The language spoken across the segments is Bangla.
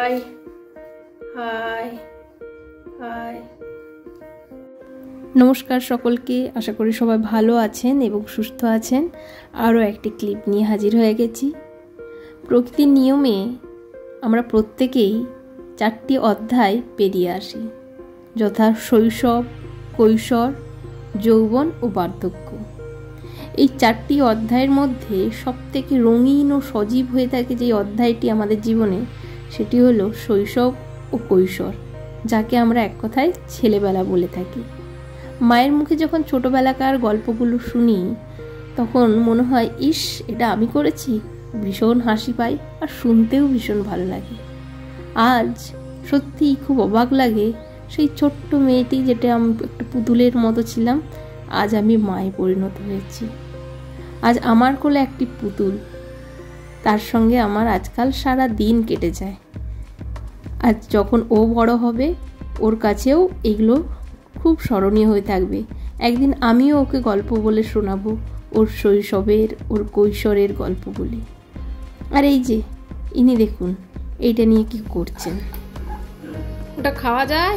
High high high. নমস্কার সকলকে, আশা করি সবাই ভালো আছেন এবং সুস্থ আছেন। আরও একটি ক্লিপ নিয়ে হাজির হয়ে গেছি। প্রকৃতির নিয়মে আমরা প্রত্যেকেই 4টি অধ্যায় পেরিয়ে আসি, যথা শৈশব, কৈশোর, যৌবন ও বার্ধক্য। এই 4টি অধ্যায়ের মধ্যে সবথেকে রঙিন ও সজীব হয়ে থাকে যে অধ্যায়টি আমাদের জীবনে, সেটি হলো শৈশব ও কৈশোর, যাকে আমরা এক কথায় ছেলেবেলা বলে থাকি। মায়ের মুখে যখন ছোটোবেলাকার গল্পগুলো শুনি, তখন মনে হয় ইস, এটা আমি করেছি। ভীষণ হাসি পাই আর শুনতেও ভীষণ ভালো লাগে। আজ সত্যিই খুব অবাক লাগে, সেই ছোট্ট মেয়েটি যেটা আমি একটা পুতুলের মতো ছিলাম, আজ আমি মায়ে পরিণত হয়েছি। আজ আমার কোলে একটি পুতুল, তার সঙ্গে আমার আজকাল সারা দিন কেটে যায়। আজ যখন ও বড় হবে, ওর কাছেও এগুলো খুব স্মরণীয় হয়ে থাকবে। একদিন আমিও ওকে গল্প বলে শোনাবো, ওর শৈশবের, ওর কৈশোরের গল্পগুলি। আর এই যে ইনি দেখুন, এইটা নিয়ে কি করছেন। ওটা খাওয়া যায়?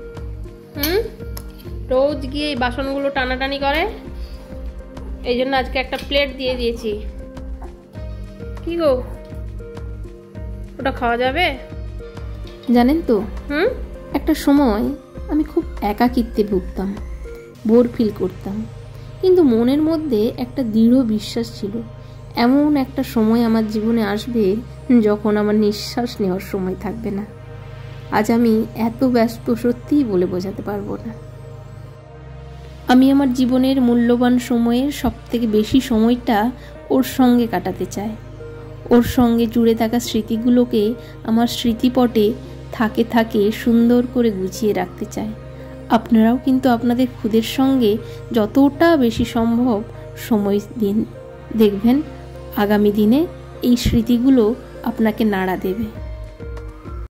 রোজ গিয়ে এই বাসনগুলো টানাটানি করে, এই জন্য আজকে একটা প্লেট দিয়ে দিয়েছি। কি গো, ওটা খাওয়া যাবে? জানেন তো, একটা সময় আমি খুব একাকিত্বে ভুগতাম, বোর ফিল করতাম, কিন্তু মনের মধ্যে একটা দৃঢ় বিশ্বাস ছিল, এমন একটা সময় আমার জীবনে আসবে যখন আমার নিঃশ্বাস নেওয়ার সময় থাকবে না। আজ আমি এত ব্যস্ত, সত্যিই বলে বোঝাতে পারবো না। আমি আমার জীবনের মূল্যবান সময়ের সবথেকে বেশি সময়টা ওর সঙ্গে কাটাতে চাই। ওর সঙ্গে জুড়ে থাকা স্মৃতিগুলোকে আমার স্মৃতিপটে থাকে থাকে সুন্দর করে গুছিয়ে রাখতে চাই। আপনারাও কিন্তু আপনাদের খুদের সঙ্গে যতটা বেশি সম্ভব সময় দিন, দেখবেন আগামী দিনে এই স্মৃতিগুলো আপনাকে নাড়া দেবে।